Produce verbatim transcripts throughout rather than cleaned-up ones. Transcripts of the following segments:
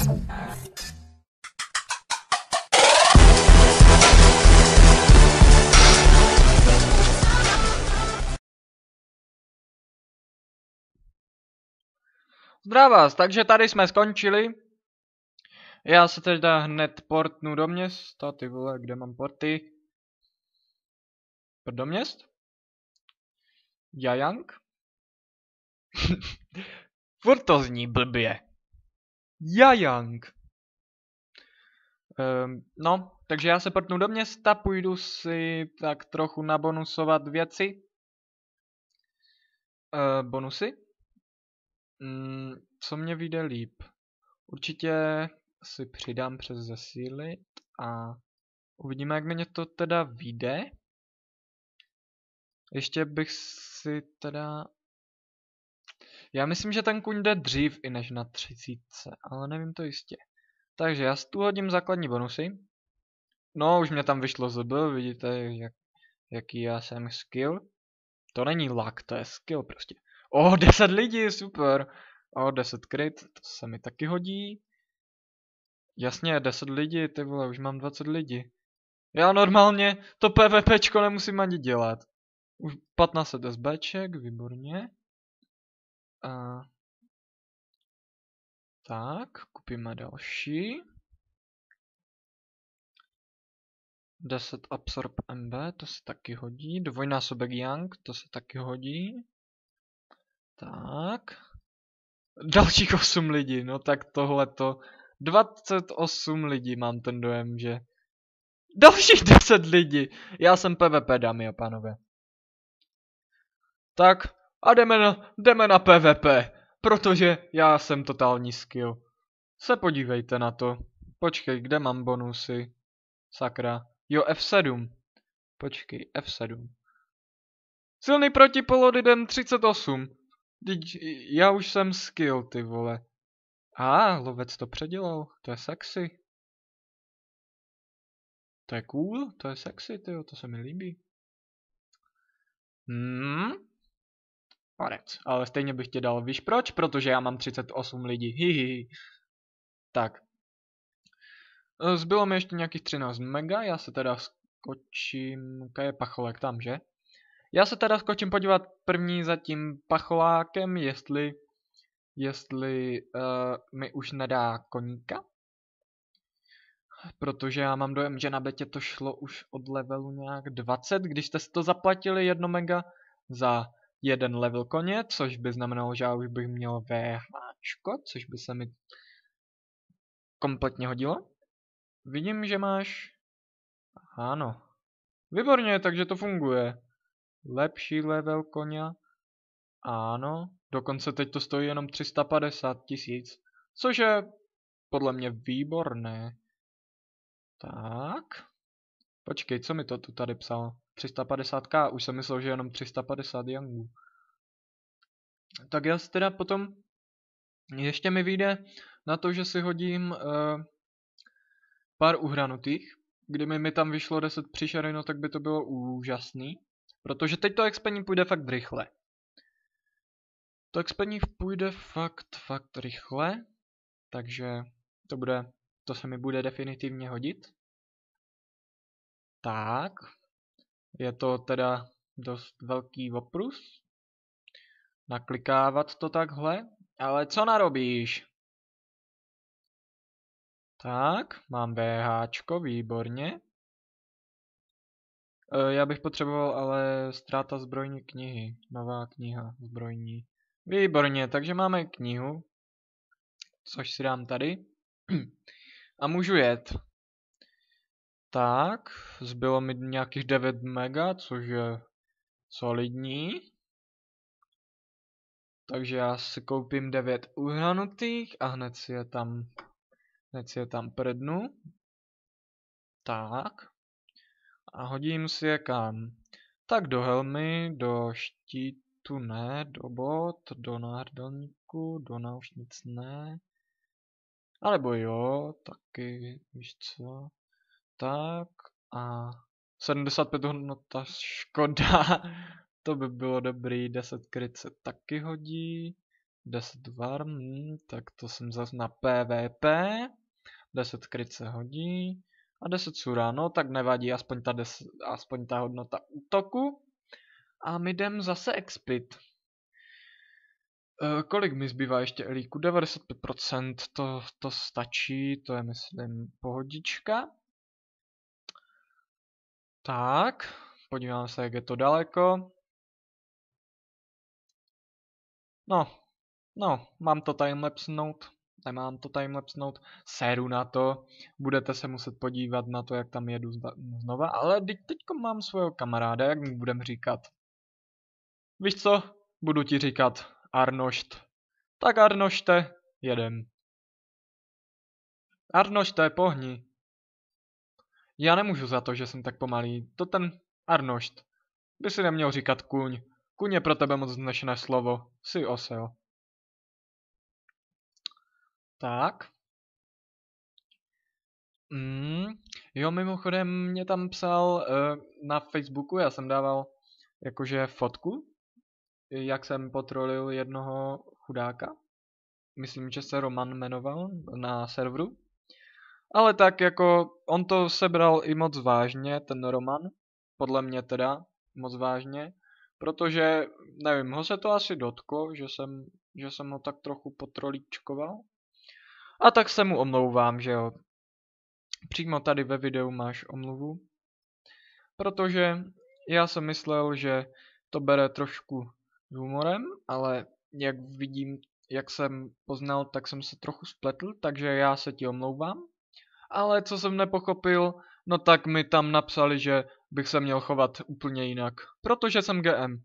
Zdravím vás, takže tady jsme skončili. Já se teda hned portnu do města, ty vole, kde mám porty? Do měst? Jajang? Furt to zní blbě. Jajang. Um, no, takže já se portnu do města, půjdu si tak trochu nabonusovat věci. Uh, bonusy? Mm, co mě vyjde líp? Určitě si přidám přes zesílit a uvidíme, jak mě to teda vyjde. Ještě bych si teda... Já myslím, že ten kuň jde dřív i než na třicítce, ale nevím to jistě. Takže já tu hodím základní bonusy. No, už mě tam vyšlo Z B, vidíte, jak, jaký já jsem skill. To není luck, to je skill prostě. O, oh, deset lidí, super. O, oh, deset crit, to se mi taky hodí. Jasně, deset lidí, ty vole, už mám dvacet lidí. Já normálně to PvPčko nemusím ani dělat. Už patnáct set SBček, výborně. A... Tak, kupíme další. deset absorb M B, to se taky hodí. Dvojnásobek Yang, to se taky hodí. Tak. Dalších osm lidí, no tak tohleto. dvacet osm lidí mám ten dojem, že... Dalších deset lidí! Já jsem PvP, dámy a pánové. Tak, a jdeme na, jdeme na PvP, protože já jsem totální skill. Se podívejte na to. Počkej, kde mám bonusy? Sakra. Jo, F sedm. Počkej, F sedm. Silný protipolodidem třicet osm. Já už jsem skill, ty vole. A, ah, lovec to předělal. To je sexy. To je cool, to je sexy, tyjo, to se mi líbí. Hmm. Orec, ale stejně bych tě dal, víš proč? Protože já mám třicet osm lidí, hihihi. Tak. Zbylo mi ještě nějakých třináct mega, já se teda skočím, kaj je pacholek tam, že? Já se teda skočím podívat první za tím pacholákem, jestli, jestli uh, mi už nedá koníka. Protože já mám dojem, že na betě to šlo už od levelu nějak dvacet, když jste si to zaplatili jedno mega za jeden level koně, což by znamenalo, že já už bych měl VHčko, což by se mi kompletně hodilo. Vidím, že máš... Ano. Výborně, takže to funguje. Lepší level koně. Ano. Dokonce teď to stojí jenom tři sta padesát tisíc. Což je podle mě výborné. Tak. Počkej, co mi to tu tady psal? tři sta padesát k, už jsem myslel, že jenom tři sta padesát yangů. Tak já si teda potom... Ještě mi vyjde na to, že si hodím uh, pár uhranutých. Kdyby mi tam vyšlo deset příšery, no tak by to bylo úžasný. Protože teď to expení půjde fakt rychle. To expení půjde fakt, fakt rychle. Takže to bude, to se mi bude definitivně hodit. Tak. Je to teda dost velký oprus. Naklikávat to takhle. Ale co narobíš? Tak, mám VHčko, výborně. E, já bych potřeboval ale ztráta zbrojní knihy. Nová kniha zbrojní. Výborně, takže máme knihu. Což si dám tady. A můžu jet. Tak, zbylo mi nějakých devět mega, což je solidní. Takže já si koupím devět uhranutých a hned si je tam, hned si je tam prdnu. Tak. A hodím si je kam? Tak do helmy, do štítu ne, do bot, do náhrdelníku, do náušnic ne. Alebo jo, taky, víš co. Tak a sedmdesát pět hodnota, škoda. To by bylo dobrý, deset kryt se taky hodí. deset var, hm, tak to jsem zase na P V P. deset kryt se hodí. A deset sura, no tak nevadí, aspoň ta, des, aspoň ta hodnota útoku. A my jdem zase expit. E, kolik mi zbývá ještě elíku? devadesát pět procent, to, to stačí, to je myslím pohodička. Tak, podíváme se, jak je to daleko. No, no, mám to timelapsnout, nemám to timelapsnout, séru na to, budete se muset podívat na to, jak tam jedu znova, ale teď teďko mám svého kamaráda, jak mu budem říkat. Víš co, budu ti říkat Arnošt. Tak Arnošte, jedem. Arnošte, pohni. Já nemůžu za to, že jsem tak pomalý, to ten Arnošt. By si neměl říkat kuň. Kuň je pro tebe moc vznešené slovo, jsi osel. Tak. Mm, jo, mimochodem mě tam psal uh, na Facebooku, já jsem dával jakože fotku, jak jsem potrolil jednoho chudáka. Myslím, že se Roman jmenoval na serveru. Ale tak jako on to sebral i moc vážně, ten Roman. Podle mě teda moc vážně. Protože, nevím, ho se to asi dotklo, že jsem, že jsem ho tak trochu potrolíčkoval. A tak se mu omlouvám, že jo. Přímo tady ve videu máš omluvu. Protože já jsem myslel, že to bere trošku s humorem, ale jak vidím, jak jsem poznal, tak jsem se trochu spletl, takže já se ti omlouvám. Ale co jsem nepochopil, no tak mi tam napsali, že bych se měl chovat úplně jinak. Protože jsem G M.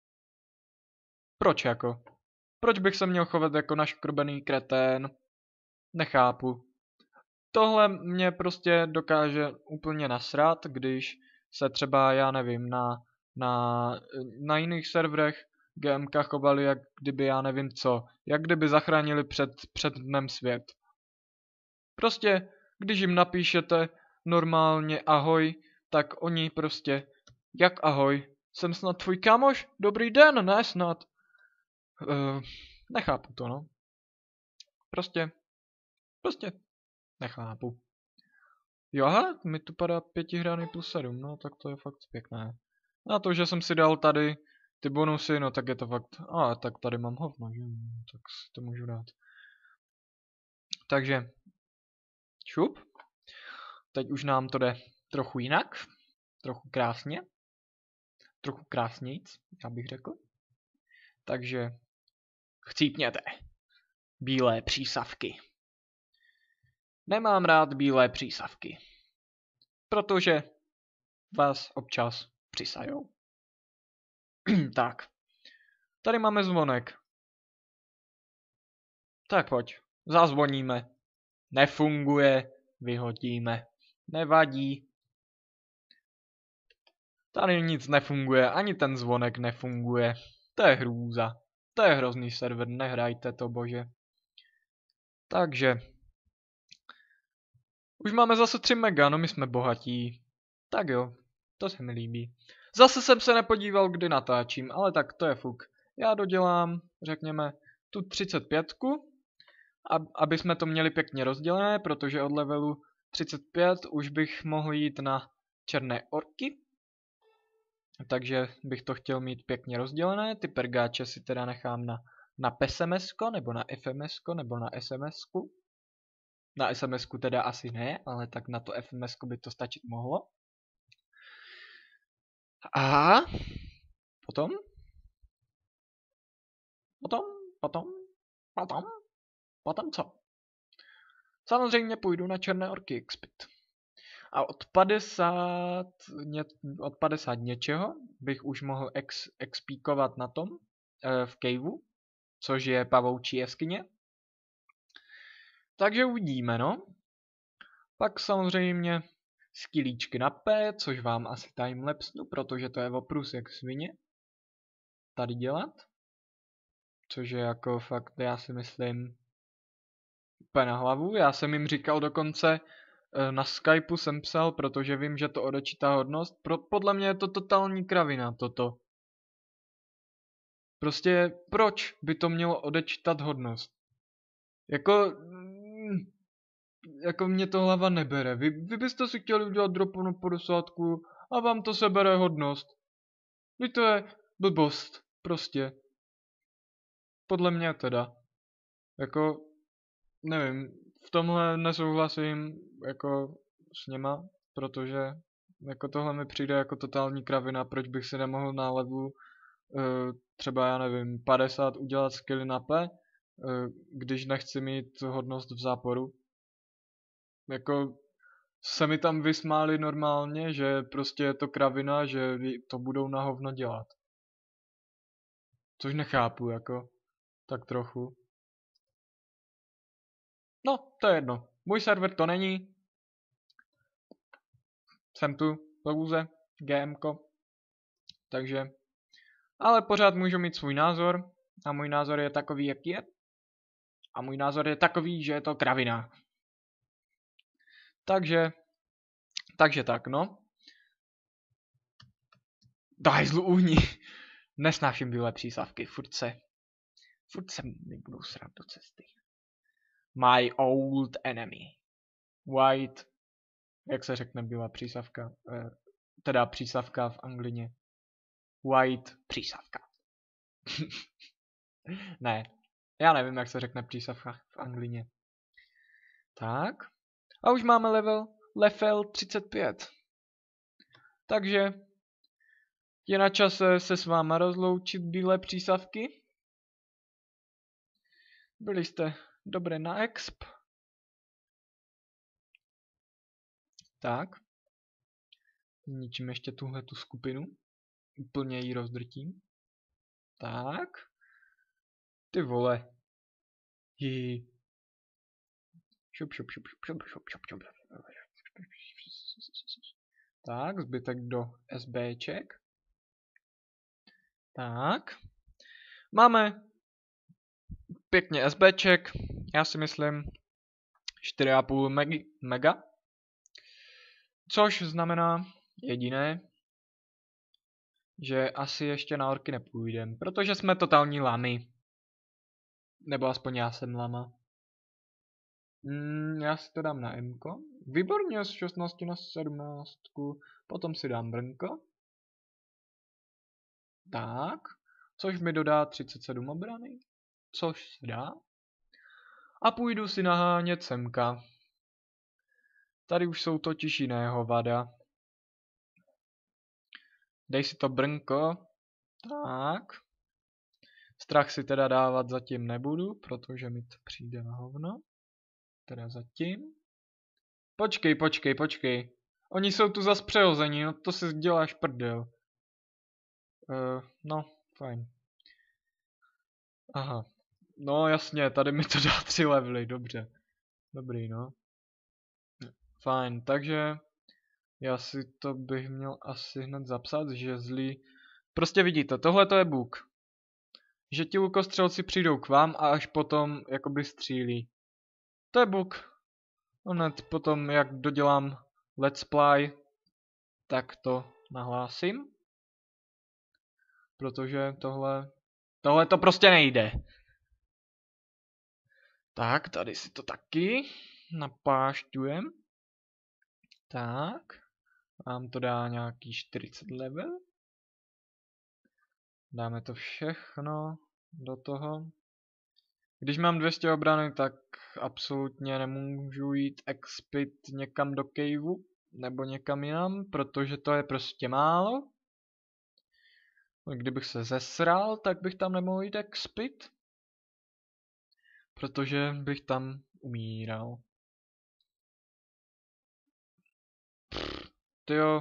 Proč jako? Proč bych se měl chovat jako naškrbený kretén? Nechápu. Tohle mě prostě dokáže úplně nasrat, když se třeba, já nevím, na, na, na jiných serverech GMka chovali, jak kdyby já nevím co. Jak kdyby zachránili před, před dnem svět. Prostě, když jim napíšete normálně ahoj, tak oni prostě, jak ahoj, jsem snad tvůj kámoš? Dobrý den, ne snad. Uh, nechápu to, no. Prostě, prostě nechápu. Jo, aha, mi tu padá pětihraný plus sedm, no tak to je fakt pěkné. Na to, že jsem si dal tady ty bonusy, no tak je to fakt, a tak tady mám hovno, že? Tak si to můžu dát. Takže, šup. Teď už nám to jde trochu jinak, trochu krásně, trochu krásnějc, já bych řekl. Takže, chcípněte. Bílé přísavky. Nemám rád bílé přísavky, protože vás občas přisajou. Tak, tady máme zvonek. Tak pojď, zazvoníme. Nefunguje, vyhodíme. Nevadí. Tady nic nefunguje, ani ten zvonek nefunguje. To je hrůza. To je hrozný server, nehrajte to, bože. Takže. Už máme zase tři mega, no my jsme bohatí. Tak jo, to se mi líbí. Zase jsem se nepodíval, kdy natáčím, ale tak to je fuk. Já dodělám, řekněme, tu třicet pět, aby jsme to měli pěkně rozdělené, protože od levelu třicet pět už bych mohl jít na černé orky. Takže bych to chtěl mít pěkně rozdělené. Ty pergáče si teda nechám na, na P S M S ko, nebo na F M S ko, nebo na S M S ku. Na S M S ku teda asi ne, ale tak na to F M S ko by to stačit mohlo. A potom? Potom? Potom? Potom? Potom co? Samozřejmě půjdu na černé orky expit. A od padesát, ně, od padesát něčeho bych už mohl ex, expíkovat na tom, e, v caveu, což je pavoučí jeskyně. Takže uvidíme, no. Pak samozřejmě skillíčky na P, což vám asi timelapsnu, protože to je oprus jak svině. Tady dělat. Což je jako fakt, já si myslím, úplně na hlavu. Já jsem jim říkal dokonce, na Skypeu jsem psal, protože vím, že to odečítá hodnost. Pro, podle mě je to totální kravina, toto. Prostě proč by to mělo odečítat hodnost? Jako... Jako mě to hlava nebere. Vy, vy byste si chtěli udělat dropu na padesátku a vám to sebere hodnost. Vy to je blbost. Prostě. Podle mě teda. Jako... Nevím. V tomhle nesouhlasím jako s něma, protože jako tohle mi přijde jako totální kravina, proč bych si nemohl na levelu uh, třeba já nevím padesát udělat skilly na P, uh, když nechci mít hodnost v záporu. Jako se mi tam vysmáli normálně, že prostě je to kravina, že to budou na hovno dělat. Což nechápu jako, tak trochu. No, to je jedno. Můj server to není. Jsem tu, pouze, GMko. Takže, ale pořád můžu mít svůj názor. A můj názor je takový, jaký je. A můj názor je takový, že je to kravina. Takže, takže tak, no. Daj zlu uhni. Nesnáším bílé přísavky, furt se, furt se mi budou srát do cesty. My old enemy. White, jak se řekne bílá přísavka, eh, teda přísavka v anglině. White přísavka. Ne, já nevím, jak se řekne přísavka v anglině. Tak, a už máme level, level třicet pět. Takže je na čase se s váma rozloučit, bílé přísavky. Byli jste dobré na exp. Tak. Zničím ještě tuhle tu skupinu. Úplně ji rozdrtím. Tak. Ty vole. Hihi. Šup, šup, šup, šup, šup, šup, šup, šup. Tak, zbytek do SBček. Tak. Máme pěkně SBček. Já si myslím čtyři a půl mega. Což znamená jediné, že asi ještě na orky nepůjdem, protože jsme totální lamy. Nebo aspoň já jsem lama. Mm, já si to dám na M-ko. Výborně z šestnácti na sedmnáct. Potom si dám brnko. Tak. Což mi dodá třicet sedm obrany. Což se dá. A půjdu si nahánět semka. Tady už jsou totiž jiného vada. Dej si to brnko. Tak. Strach si teda dávat zatím nebudu, protože mi to přijde na hovno. Teda zatím. Počkej, počkej, počkej. Oni jsou tu zas přehození, no to si děláš prdel. Uh, no, fajn. Aha. No jasně, tady mi to dá tři levely, dobře. Dobrý, no. Fajn, takže já si to bych měl asi hned zapsat, že zlý... Prostě vidíte, tohle to je bug. Že ti lukostřelci přijdou k vám a až potom jakoby střílí. To je bug. Hned potom, jak dodělám let's play, tak to nahlásím. Protože tohle... Tohle to prostě nejde. Tak, tady si to taky napášťujem. Tak. Vám to dá nějaký čtyřicet level. Dáme to všechno do toho. Když mám dvě stě obrany, tak absolutně nemůžu jít expit někam do caveu nebo někam jinam, protože to je prostě málo. Kdybych se zesral, tak bych tam nemohl jít expit, protože bych tam umíral. Tyjo.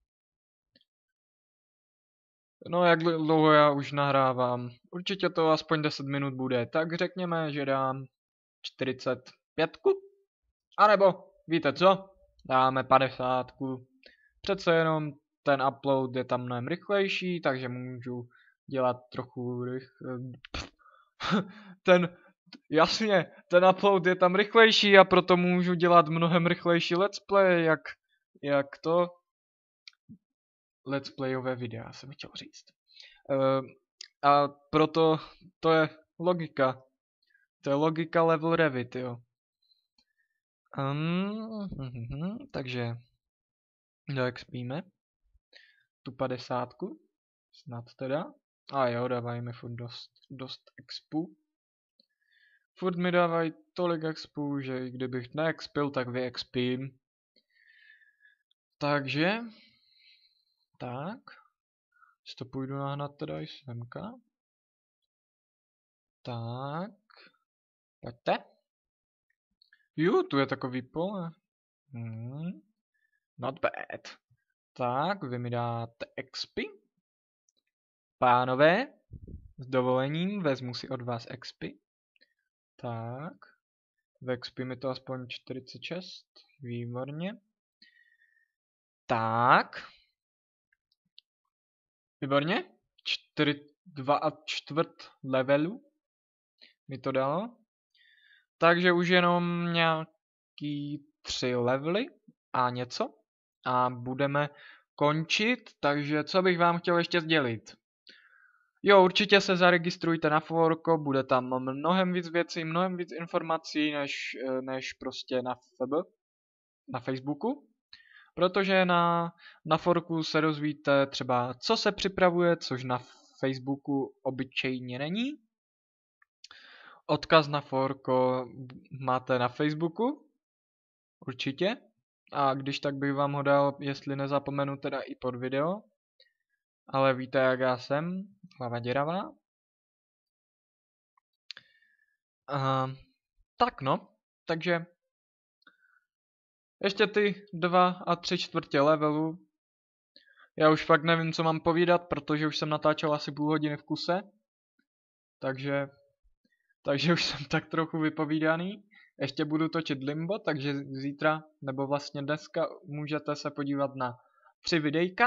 No jak dlouho já už nahrávám? Určitě to aspoň deset minut bude, tak řekněme, že dám čtyřicet pět. A nebo, víte co? Dáme padesát. Přece jenom ten upload je tam mnohem rychlejší, takže můžu dělat trochu rychle. ten, jasně, ten upload je tam rychlejší a proto můžu dělat mnohem rychlejší let's play, jak, jak to let's playové videa, jsem chtěl říct. Uh, A proto to je logika. To je logika level Revit, jo. Um, hm, takže doexpíme tu padesátku, snad teda. A jo, dávají mi furt dost, dost expu. Furt mi dávají tolik expu, že i kdybych neexpil, tak vyexpím. Takže, tak, si to půjdu nahnat teda i semka. Tak, pojďte. Jo, tu je takový pole. Hmm, not bad. Tak, vy mi dáte expy. Pánové, s dovolením vezmu si od vás expy. Tak, v expy mi to aspoň čtyřicet šest, výborně. Tak, výborně, čtyři, dva a čtvrt levelu mi to dalo. Takže už jenom nějaký tři levely a něco. A budeme končit, takže co bych vám chtěl ještě sdělit. Jo, určitě se zaregistrujte na Forko, bude tam mnohem víc věcí, mnohem víc informací, než, než prostě na F B, na Facebooku. Protože na, na Forku se dozvíte třeba, co se připravuje, což na Facebooku obyčejně není. Odkaz na Forko máte na Facebooku, určitě. A když tak bych vám ho dal, jestli nezapomenu, teda i pod video. Ale víte, jak já jsem, hlava děravá. Uh, tak no, takže ještě ty dva a tři čtvrtě levelu. Já už fakt nevím, co mám povídat, protože už jsem natáčel asi půl hodiny v kuse. Takže, takže už jsem tak trochu vypovídaný. Ještě budu točit Limbo, takže zítra, nebo vlastně dneska, můžete se podívat na tři videjka.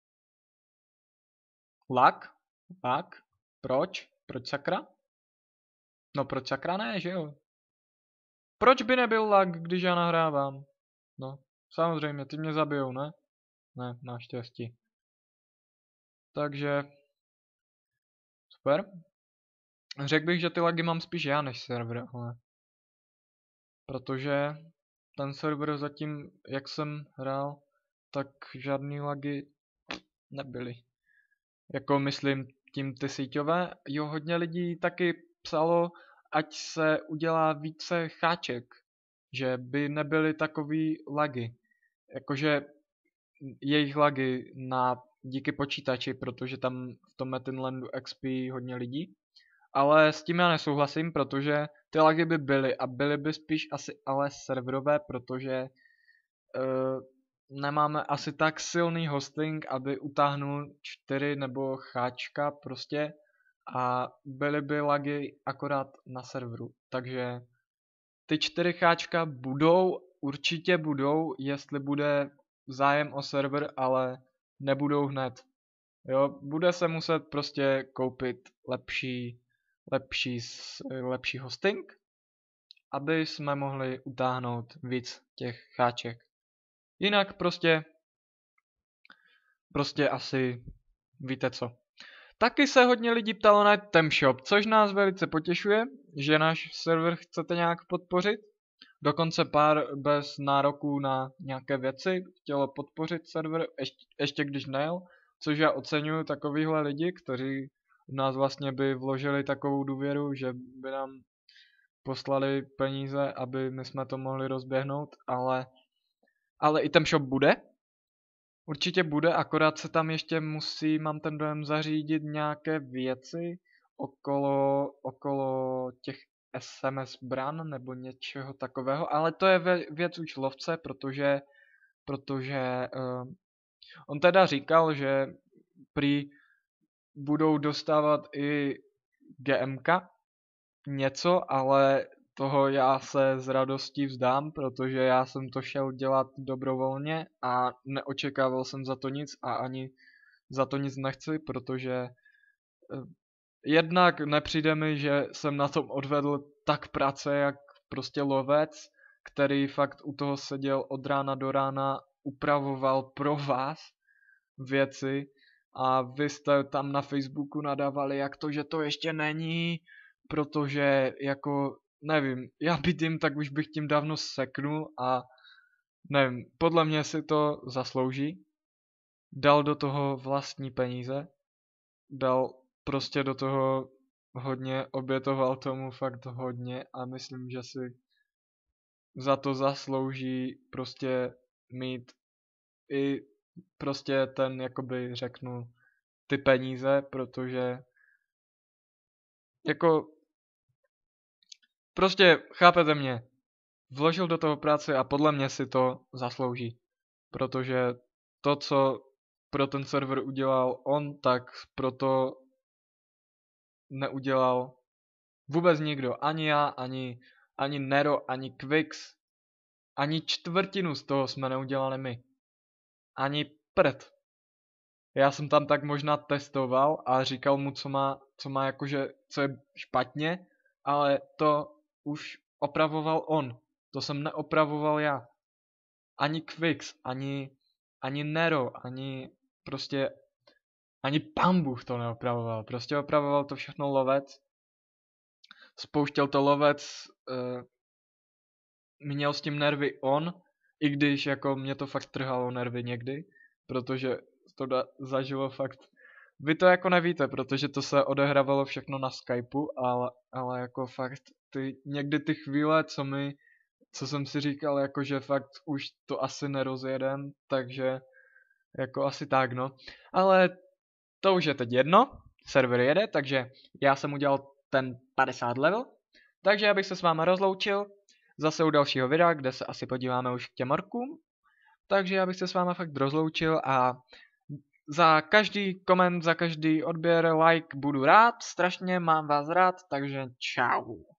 Lag? Lag? Proč? Proč sakra? No proč sakra ne, že jo? Proč by nebyl lag, když já nahrávám? No, samozřejmě, ty mě zabijou, ne? Ne, naštěstí. Takže, super. Řekl bych, že ty lagy mám spíš já než server, ale... Protože ten server zatím, jak jsem hrál, tak žádný lagy nebyly. Jako myslím tím ty síťové. Jo, hodně lidí taky psalo, ať se udělá více cháček. Že by nebyly takový lagy. Jakože jejich lagy na, díky počítači, protože tam v tom Metinlandu X P hodně lidí. Ale s tím já nesouhlasím, protože ty lagy by byly a byly by spíš asi ale serverové, protože uh, nemáme asi tak silný hosting, aby utáhnul čtyři nebo cháčka prostě a byly by lagy akorát na serveru. Takže ty čtyři cháčka budou, určitě budou, jestli bude zájem o server, ale nebudou hned. Jo, bude se muset prostě koupit lepší, lepší, lepší hosting, aby jsme mohli utáhnout víc těch cháček. Jinak prostě, prostě asi víte co. Taky se hodně lidí ptalo na Temshop, což nás velice potěšuje, že náš server chcete nějak podpořit. Dokonce pár bez nároků na nějaké věci chtělo podpořit server, ještě, ještě když nejel, což já oceňuju takovýhle lidi, kteří v nás vlastně by vložili takovou důvěru, že by nám poslali peníze, aby my jsme to mohli rozběhnout, ale, ale i ten shop bude. Určitě bude, akorát se tam ještě musí, mám ten dojem, zařídit nějaké věci okolo, okolo těch S M S bran nebo něčeho takového, ale to je věc už lovce, protože, protože uh, on teda říkal, že prý budou dostávat i G M ka něco, ale toho já se s radostí vzdám, protože já jsem to šel dělat dobrovolně a neočekával jsem za to nic a ani za to nic nechci, protože jednak nepřijde mi, že jsem na tom odvedl tak práce, jak prostě lovec, který fakt u toho seděl od rána do rána, upravoval pro vás věci a vy jste tam na Facebooku nadávali, jak to, že to ještě není, protože jako, nevím, já by tím, tak už bych tím dávno seknul a nevím, podle mě si to zaslouží. Dal do toho vlastní peníze, dal prostě do toho hodně, obětoval tomu fakt hodně a myslím, že si za to zaslouží prostě mít i prostě ten, jakoby řeknu, ty peníze, protože jako prostě chápete mě, vložil do toho práce a podle mě si to zaslouží, protože to, co pro ten server udělal on, tak proto neudělal vůbec nikdo, ani já, ani, ani Nero, ani Quix, ani čtvrtinu z toho jsme neudělali my. Ani prd. Já jsem tam tak možná testoval a říkal mu, co má, co má jakože, co je špatně, ale to už opravoval on. To jsem neopravoval já. Ani Quix, ani, ani Nero, ani prostě, ani Pán Bůh to neopravoval. Prostě opravoval to všechno Lovec. Spouštěl to Lovec, uh, měl s tím nervy on, i když jako mě to fakt trhalo nervy někdy, protože to da, zažilo fakt. Vy to jako nevíte, protože to se odehrávalo všechno na Skypeu, ale, ale jako fakt ty, někdy ty chvíle, co mi, co jsem si říkal, jako že fakt už to asi nerozjedem, takže jako asi tak no. Ale to už je teď jedno, server jede, takže já jsem udělal ten padesát level, takže abych se s váma rozloučil, zase u dalšího videa, kde se asi podíváme už k těm orkům. Takže já bych se s váma fakt rozloučil a za každý koment, za každý odběr, like budu rád, strašně mám vás rád, takže čau.